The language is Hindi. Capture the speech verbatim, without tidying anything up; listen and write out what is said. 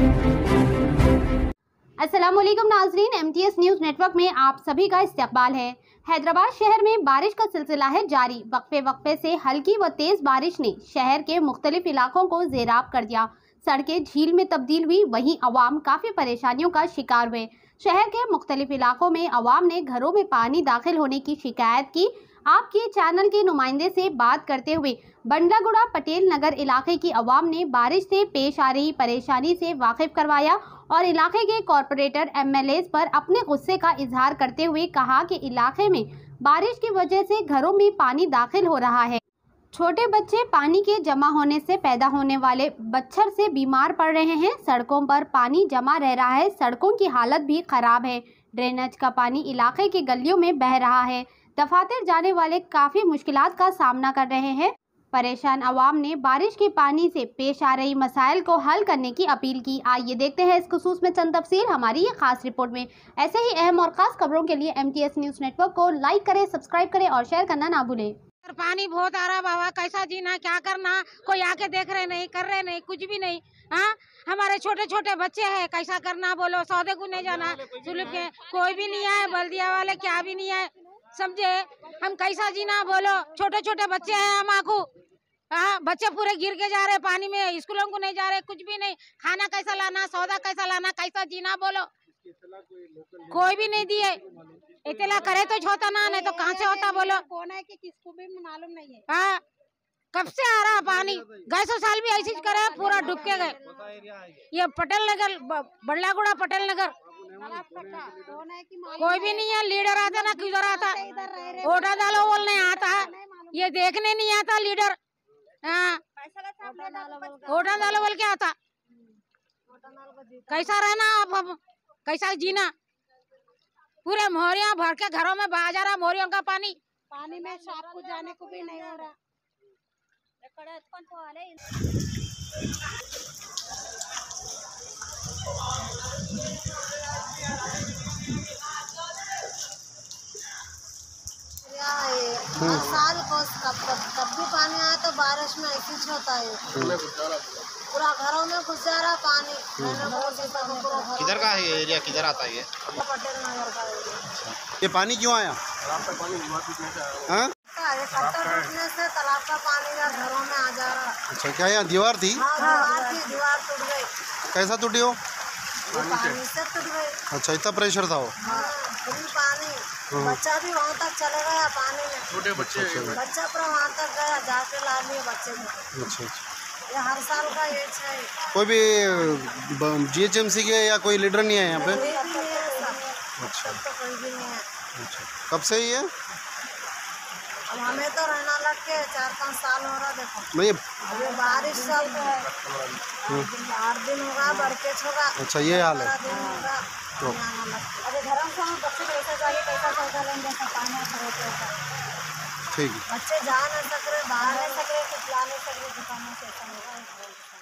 अस्सलामुअलैकुम नाजरीन, एमटीएस न्यूज़ नेटवर्क में आप सभी का इस्तकबाल है। हैदराबाद शहर में बारिश का सिलसिला है जारी। वक्फे वक्फे से हल्की व तेज बारिश ने शहर के मुख्तलिफ इलाकों को ज़ेराब कर दिया। सड़कें झील में तब्दील हुई, वहीं अवाम काफ़ी परेशानियों का शिकार हुए। शहर के मुख्तलिफ इलाकों में अवाम ने घरों में पानी दाखिल होने की शिकायत की। आपके चैनल के नुमाइंदे से बात करते हुए बंडलागुड़ा पटेल नगर इलाके की अवाम ने बारिश से पेश आ रही परेशानी से वाकिफ करवाया और इलाके के कॉरपोरेटर एमएलए पर अपने गुस्से का इजहार करते हुए कहा कि इलाके में बारिश की वजह से घरों में पानी दाखिल हो रहा है। छोटे बच्चे पानी के जमा होने से पैदा होने वाले बच्छर से बीमार पड़ रहे हैं। सड़कों पर पानी जमा रह रहा है, सड़कों की हालत भी खराब है। ड्रेनेज का पानी इलाके की गलियों में बह रहा है। दफातर जाने वाले काफ़ी मुश्किलात का सामना कर रहे हैं। परेशान अवाम ने बारिश के पानी से पेश आ रही मसाइल को हल करने की अपील की। आइए देखते हैं इस खुसूस में चंद तफसील हमारी ये खास रिपोर्ट में। ऐसे ही अहम और खास खबरों के लिए एमटीएस न्यूज़ नेटवर्क को लाइक करें, सब्सक्राइब करें और शेयर करना ना भूलें। पानी बहुत आ रहा बाबा, कैसा जीना, क्या करना, कोई आके देख रहे नहीं, कर रहे नहीं, कुछ भी नहीं। हाँ, हमारे छोटे छोटे बच्चे हैं, कैसा करना बोलो, सौदे को नहीं जाना, सुलभ के कोई भी नहीं आए, बल्दिया वाले क्या भी नहीं आए, समझे, हम कैसा जीना बोलो। छोटे छोटे बच्चे हैं हम आखू, हाँ, बच्चे पूरे गिर के जा रहे पानी में, स्कूलों को नहीं जा रहे, कुछ भी नहीं। खाना कैसा लाना, सौदा कैसा लाना, कैसा जीना बोलो, कोई भी नहीं दिए। इतला करे तो होता ना, नहीं तो कहाँ से होता बोलो। कौन है कि किसको भी मालूम नहीं है। हाँ, कब से आ रहा पानी, गए सौ साल भी ऐसी करे, पूरा डूब के गए। ये पटेल नगर, बंडलागुड़ा पटेल नगर, कौन है कि कोई भी नहीं है। लीडर आता ना किधर आता, वोटा डालो बोलने आता, ये देखने नहीं आता लीडर। हाँ, वोटा डालो बोल के आता। कैसा रहना अब, कैसा जीना, पूरे मोहरिया भर के घरों में बहा जा रहा, मोहरियों का पानी पानी में सांप को जाने को भी नहीं हो रहा। हर साल को कब कब भी पानी आया तो बारिश में ऐसी होता है, पूरा घरों में घुस जा रहा पानी। किधर का है ये एरिया, किधर आता है ये? पटेल नगर का एरिया। ये पानी क्यों आया? हाँ? कट्टर टूटने से तालाब का पानी या घरों में आ जा रहा। अच्छा, क्या यहाँ दीवार थी? हाँ, दीवार थी, दीवार टूट गई। कैसा टूटी हो? पानी से टूट गई। अच्छा, इतना प्रेशर था वो? हाँ, फुल पानी। बच्चा भी वहाँ तक चले गया पानी में, छोटे बच्चे, बच्चा पूरा वहाँ तक गया, जाके ला लिए बच्चे को। अच्छा अच्छा। ये हर साल का ये है। कोई भी जीएचएमसी के या कोई लीडर नहीं है यहाँ पे? कोई भी नहीं है सब। अच्छा, तो कोई भी नहीं है। अच्छा, कब से ही है? अब हमें तो रहना लग के चार पाँच साल हो रहा। देखो नहीं, ये बारिश सब आठ दिन होगा, बरकेच होगा। अच्छा, ये हाल है। दिन होगा। तो अरे घर में हम बच्चे कैसे जाके कैसा सौदा लेंगे, पानी ठीक है। बच्चे जा नहीं सक रहे, बाहर नहीं सक रहे, कुछ ला नहीं सक रहे, दुकानों से ऐसा होगा।